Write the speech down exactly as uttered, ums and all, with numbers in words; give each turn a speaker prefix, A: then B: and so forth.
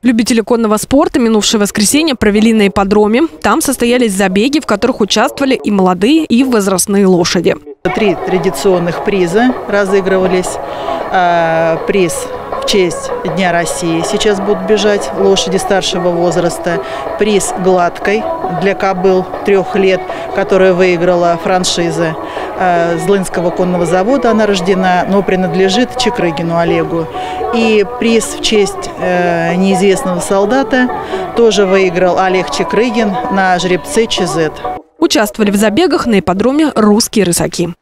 A: Любители конного спорта минувшее воскресенье провели на ипподроме. Там состоялись забеги, в которых участвовали и молодые, и возрастные лошади.
B: Три традиционных приза разыгрывались. Приз в честь Дня России. Сейчас будут бежать лошади старшего возраста. Приз гладкой для кобыл трех лет, которая выиграла франшиза Злынского конного завода. Она рождена, но принадлежит Чекрыгину Олегу. И приз в честь э, неизвестного солдата тоже выиграл Олег Чекрыгин на жеребце ЧЗ.
A: Участвовали в забегах на ипподроме русские рысаки.